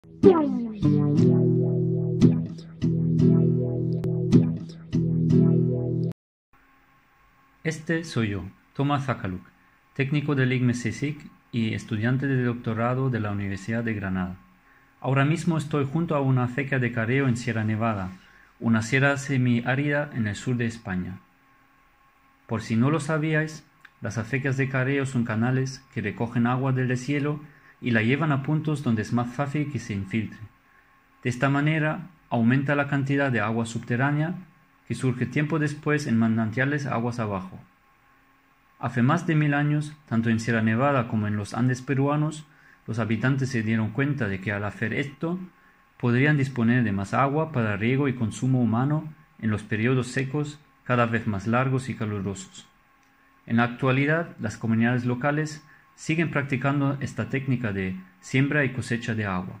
Este soy yo, Thomas Zakaluk, técnico del IGME-CSIC y estudiante de doctorado de la Universidad de Granada. Ahora mismo estoy junto a una acequia de careo en Sierra Nevada, una sierra semiárida en el sur de España. Por si no lo sabíais, las acequias de careo son canales que recogen agua del deshielo y la llevan a puntos donde es más fácil que se infiltre. De esta manera aumenta la cantidad de agua subterránea que surge tiempo después en manantiales aguas abajo. Hace más de 1000 años, tanto en Sierra Nevada como en los Andes peruanos, los habitantes se dieron cuenta de que al hacer esto, podrían disponer de más agua para riego y consumo humano en los periodos secos cada vez más largos y calurosos. En la actualidad, las comunidades locales siguen practicando esta técnica de siembra y cosecha de agua.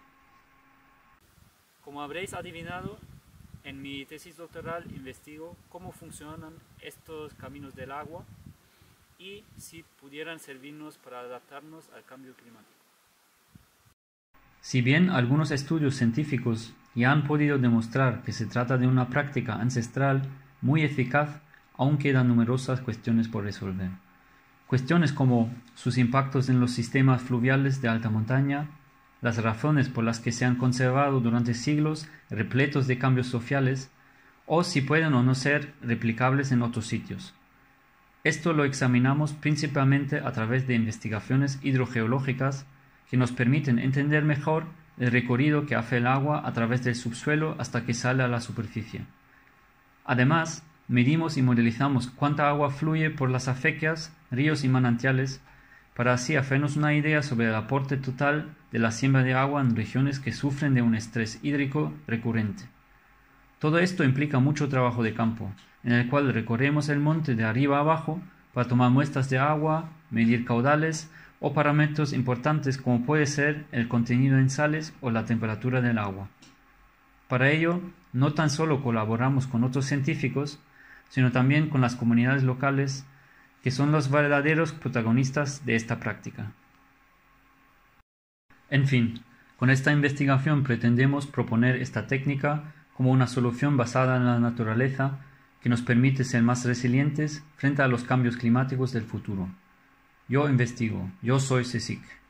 Como habréis adivinado, en mi tesis doctoral investigo cómo funcionan estos caminos del agua y si pudieran servirnos para adaptarnos al cambio climático. Si bien algunos estudios científicos ya han podido demostrar que se trata de una práctica ancestral muy eficaz, aún quedan numerosas cuestiones por resolver. Cuestiones como sus impactos en los sistemas fluviales de alta montaña, las razones por las que se han conservado durante siglos repletos de cambios sociales, o si pueden o no ser replicables en otros sitios. Esto lo examinamos principalmente a través de investigaciones hidrogeológicas que nos permiten entender mejor el recorrido que hace el agua a través del subsuelo hasta que sale a la superficie. Además, medimos y modelizamos cuánta agua fluye por las acequias, ríos y manantiales, para así hacernos una idea sobre el aporte total de la siembra de agua en regiones que sufren de un estrés hídrico recurrente. Todo esto implica mucho trabajo de campo, en el cual recorremos el monte de arriba a abajo para tomar muestras de agua, medir caudales o parámetros importantes como puede ser el contenido en sales o la temperatura del agua. Para ello, no tan solo colaboramos con otros científicos, sino también con las comunidades locales, que son los verdaderos protagonistas de esta práctica. En fin, con esta investigación pretendemos proponer esta técnica como una solución basada en la naturaleza que nos permite ser más resilientes frente a los cambios climáticos del futuro. Yo investigo, yo soy CSIC.